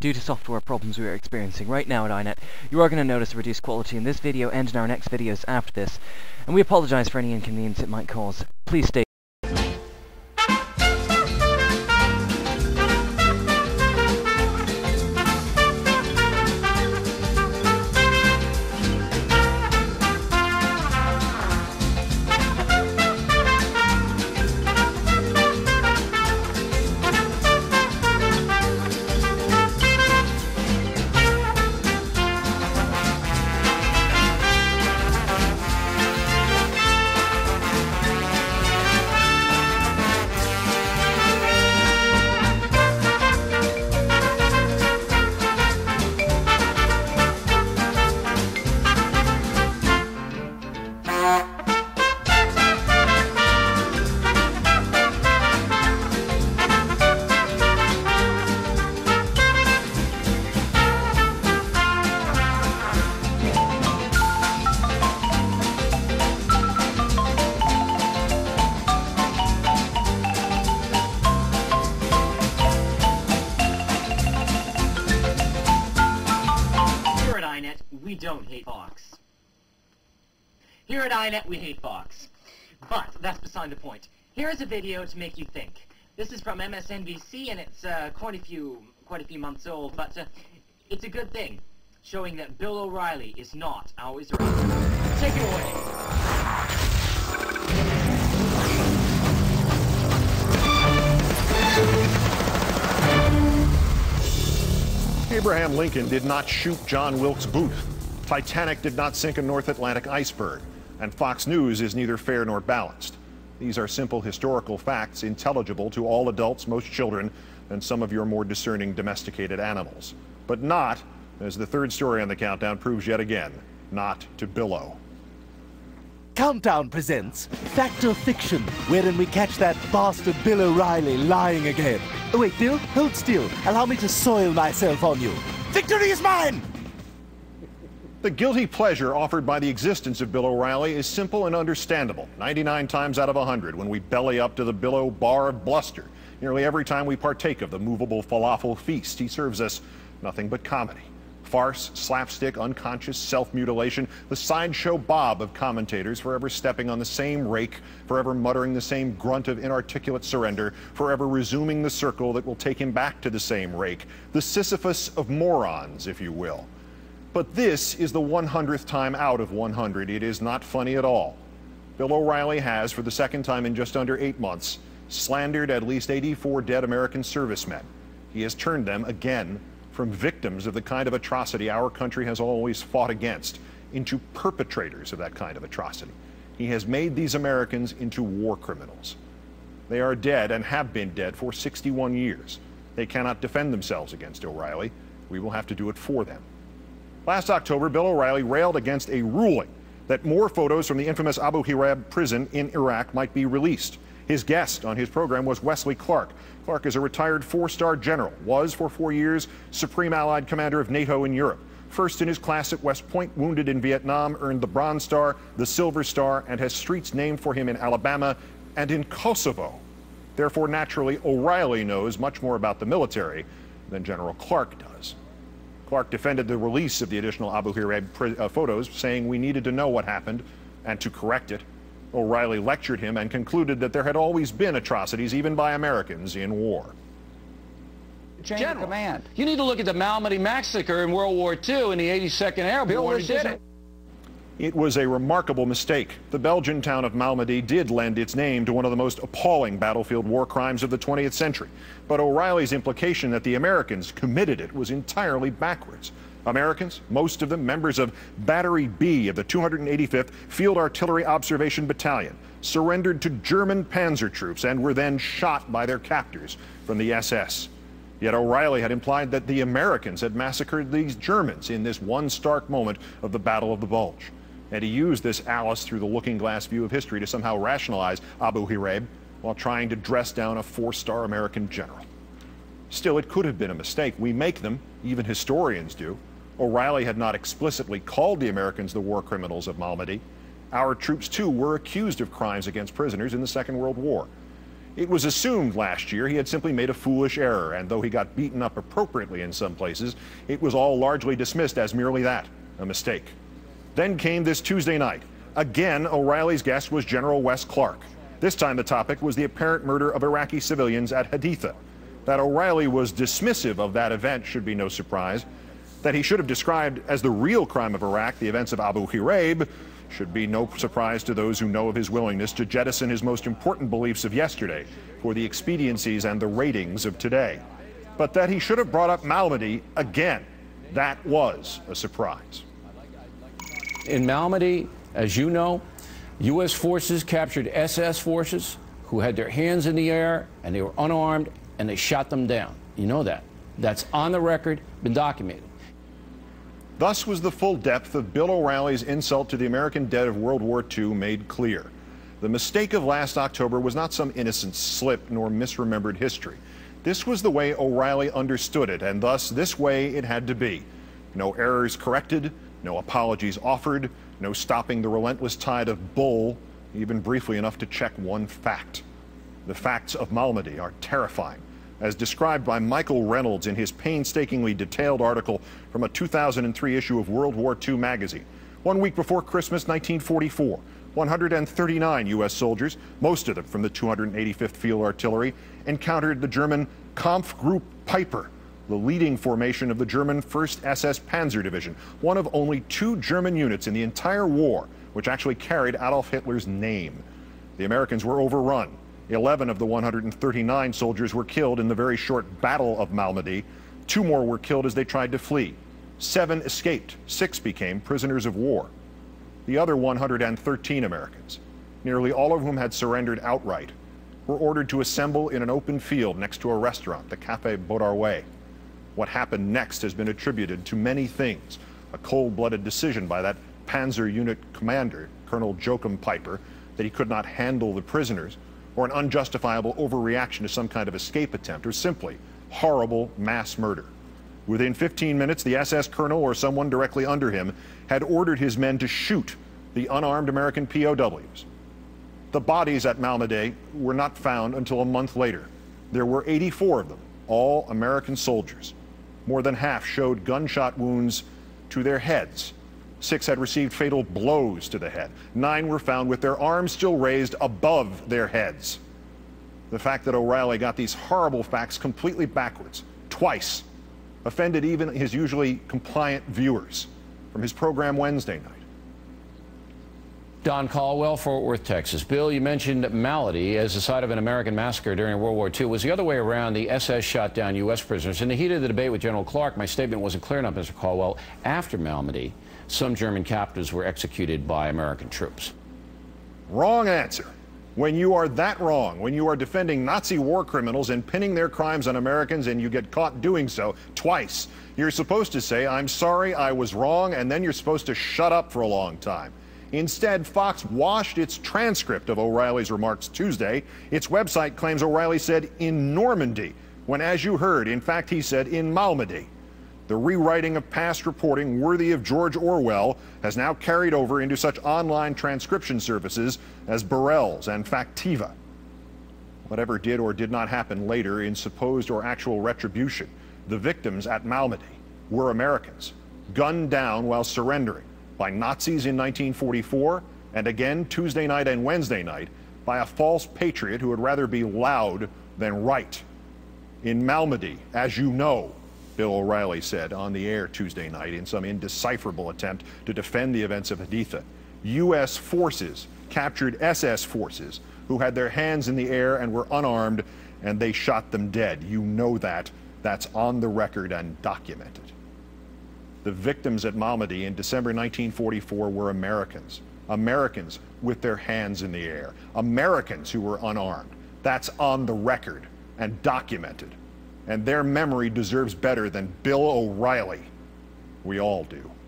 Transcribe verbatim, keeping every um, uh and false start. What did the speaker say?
Due to software problems we are experiencing right now at I net, you are going to notice a reduced quality in this video and in our next videos after this, and we apologize for any inconvenience it might cause. Please stay. We don't hate Fox. Here at I net, we hate Fox. But that's beside the point. Here is a video to make you think. This is from M S N B C, and it's uh, quite a few, quite a few months old, but uh, it's a good thing, showing that Bill O'Reilly is not always right. Take it away. Abraham Lincoln did not shoot John Wilkes Booth. Titanic did not sink a North Atlantic iceberg. And Fox News is neither fair nor balanced. These are simple historical facts, intelligible to all adults, most children, and some of your more discerning domesticated animals. But not, as the third story on the countdown proves yet again, not to Billo. Countdown presents Fact or Fiction, wherein we catch that bastard Bill O'Reilly lying again. Oh wait, Bill, hold still. Allow me to soil myself on you. Victory is mine! The guilty pleasure offered by the existence of Bill O'Reilly is simple and understandable. ninety-nine times out of one hundred when we belly up to the Billo bar of bluster. Nearly every time we partake of the movable falafel feast, he serves us nothing but comedy. Farce, slapstick, unconscious self-mutilation, the sideshow Bob of commentators forever stepping on the same rake, forever muttering the same grunt of inarticulate surrender, forever resuming the circle that will take him back to the same rake. The Sisyphus of morons, if you will. But this is the one hundredth time out of one hundred. It is not funny at all. Bill O'Reilly has, for the second time in just under eight months, slandered at least eighty-four dead American servicemen. He has turned them, again, from victims of the kind of atrocity our country has always fought against, into perpetrators of that kind of atrocity. He has made these Americans into war criminals. They are dead and have been dead for sixty-one years. They cannot defend themselves against O'Reilly. We will have to do it for them. Last October, Bill O'Reilly railed against a ruling that more photos from the infamous Abu Ghraib prison in Iraq might be released. His guest on his program was Wesley Clark. Clark is a retired four-star general, was for four years Supreme Allied Commander of NATO in Europe. First in his class at West Point, wounded in Vietnam, earned the Bronze Star, the Silver Star, and has streets named for him in Alabama and in Kosovo. Therefore, naturally, O'Reilly knows much more about the military than General Clark does. Clark defended the release of the additional Abu Ghraib uh, photos, saying we needed to know what happened and to correct it. O'Reilly lectured him and concluded that there had always been atrocities, even by Americans, in war. Chain of command. You need to look at the Malmedy massacre in World War Two in the eighty-second Airborne. He did it. It was a remarkable mistake. The Belgian town of Malmedy did lend its name to one of the most appalling battlefield war crimes of the twentieth century. But O'Reilly's implication that the Americans committed it was entirely backwards. Americans, most of them members of Battery B of the two hundred eighty-fifth Field Artillery Observation Battalion, surrendered to German panzer troops and were then shot by their captors from the S S. Yet O'Reilly had implied that the Americans had massacred these Germans in this one stark moment of the Battle of the Bulge. And he used this Alice through the looking glass view of history to somehow rationalize Abu Ghraib while trying to dress down a four-star American general. Still, it could have been a mistake. We make them, even historians do. O'Reilly had not explicitly called the Americans the war criminals of Malmedy. Our troops, too, were accused of crimes against prisoners in the Second World War. It was assumed last year he had simply made a foolish error, and though he got beaten up appropriately in some places, it was all largely dismissed as merely that, a mistake. Then came this Tuesday night. Again, O'Reilly's guest was General Wes Clark. This time the topic was the apparent murder of Iraqi civilians at Haditha. That O'Reilly was dismissive of that event should be no surprise. That he should have described as the real crime of Iraq the events of Abu Ghraib should be no surprise to those who know of his willingness to jettison his most important beliefs of yesterday for the expediencies and the ratings of today. But that he should have brought up Malmedy again, that was a surprise. In Malmedy, as you know, U S forces captured S S forces who had their hands in the air and they were unarmed and they shot them down. You know that. That's on the record, been documented. Thus was the full depth of Bill O'Reilly's insult to the American dead of World War Two made clear. The mistake of last October was not some innocent slip nor misremembered history. This was the way O'Reilly understood it, and thus this way it had to be. No errors corrected, no apologies offered, no stopping the relentless tide of bull, even briefly enough to check one fact. The facts of Malmedy are terrifying, as described by Michael Reynolds in his painstakingly detailed article from a two thousand three issue of World War Two magazine. One week before Christmas nineteen forty-four, one hundred thirty-nine U S soldiers, most of them from the two hundred eighty-fifth Field Artillery, encountered the German Kampfgruppe Piper, the leading formation of the German first S S Panzer Division, one of only two German units in the entire war which actually carried Adolf Hitler's name. The Americans were overrun. eleven of the one hundred thirty-nine soldiers were killed in the very short Battle of Malmedy. Two more were killed as they tried to flee. Seven escaped. Six became prisoners of war. The other one hundred thirteen Americans, nearly all of whom had surrendered outright, were ordered to assemble in an open field next to a restaurant, the Café Bodarway. What happened next has been attributed to many things. A cold-blooded decision by that Panzer unit commander, Colonel Joachim Piper, that he could not handle the prisoners, or an unjustifiable overreaction to some kind of escape attempt, or simply horrible mass murder. Within fifteen minutes, the S S colonel or someone directly under him had ordered his men to shoot the unarmed American P O Ws. The bodies at Malmedy were not found until a month later. There were eighty-four of them, all American soldiers. More than half showed gunshot wounds to their heads. Six had received fatal blows to the head. Nine were found with their arms still raised above their heads. The fact that O'Reilly got these horrible facts completely backwards, twice, offended even his usually compliant viewers from his program Wednesday night. Don Caldwell, Fort Worth, Texas. Bill, you mentioned Malmedy as the site of an American massacre during World War Two. It was the other way around. The S S shot down U S prisoners. In the heat of the debate with General Clark, my statement wasn't clear enough, Mister Caldwell. After Malmedy, some German captives were executed by American troops. Wrong answer. When you are that wrong, when you are defending Nazi war criminals and pinning their crimes on Americans and you get caught doing so twice, you're supposed to say, I'm sorry, I was wrong, and then you're supposed to shut up for a long time. Instead, Fox washed its transcript of O'Reilly's remarks Tuesday. Its website claims O'Reilly said in Normandy, when, as you heard, in fact, he said in Malmedy. The rewriting of past reporting worthy of George Orwell has now carried over into such online transcription services as Burrell's and Factiva. Whatever did or did not happen later in supposed or actual retribution, the victims at Malmedy were Americans, gunned down while surrendering by Nazis in nineteen forty-four, and again Tuesday night and Wednesday night by a false patriot who would rather be loud than right. In Malmedy, as you know, Bill O'Reilly said on the air Tuesday night in some indecipherable attempt to defend the events of Haditha, U S forces captured S S forces who had their hands in the air and were unarmed, and they shot them dead. You know that. That's on the record and documented. The victims at Malmedy in December nineteen forty-four were Americans. Americans with their hands in the air. Americans who were unarmed. That's on the record and documented. And their memory deserves better than Bill O'Reilly. We all do.